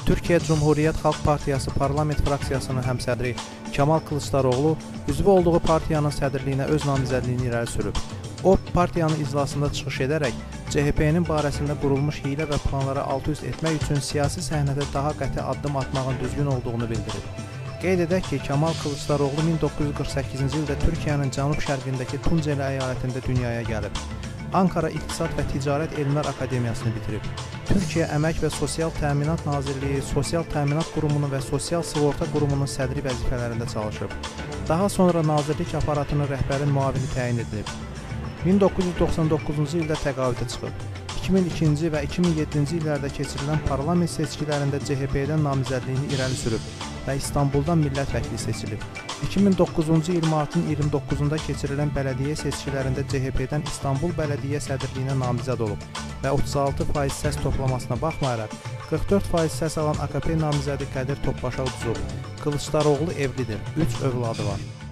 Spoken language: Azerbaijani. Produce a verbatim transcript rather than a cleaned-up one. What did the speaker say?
Türkiyə Cumhuriyyət Xalq Partiyası parlament fraksiyasının həmsədri Kemal Kılıçdaroğlu üzvü olduğu partiyanın sədrliyinə öz namizədliyini irəli sürüb. O, partiyanın iclasında çıxış edərək C H P-nin barəsində qurulmuş hiylə və planlara alt-üst etmək üçün siyasi səhnədə daha qəti addım atmağın düzgün olduğunu bildirib. Qeyd edək ki, Kemal Kılıçdaroğlu min doqquz yüz qırx səkkizinci ildə Türkiyənin cənub-şərqindəki Tunceli əyalətində dünyaya gəlib. Ankara İqtisad və Ticarət Elmlər Akademiyasını bitirib. Türkiyə Əmək və Sosial Təminat Nazirliyi, Sosial Təminat Qurumunun və Sosial Sığorta Qurumunun sədri vəzifələrində çalışıb. Daha sonra nazirlik aparatının rəhbərin müavini təyin edilib. min doqquz yüz doxsan doqquzuncu ildə təqaüdə çıxıb. iki min ikinci və iki min yeddinci illərdə keçirilən parlament seçkilərində C H P-dən namizədliyini irəli sürüb və İstanbuldan millət vəkili seçilib. iki min doqquzuncu il martın iyirmi doqquzunda keçirilən bələdiyyə seçkilərində C H P-dən İstanbul Bələdiyyə sədrliyinə namizəd olub və otuz altı faiz səs toplamasına baxmayaraq qırx dörd faiz səs alan A K P namizədi Qədir Topbaşov uduzub. Kılıçdaroğlu evlidir, üç övladı var.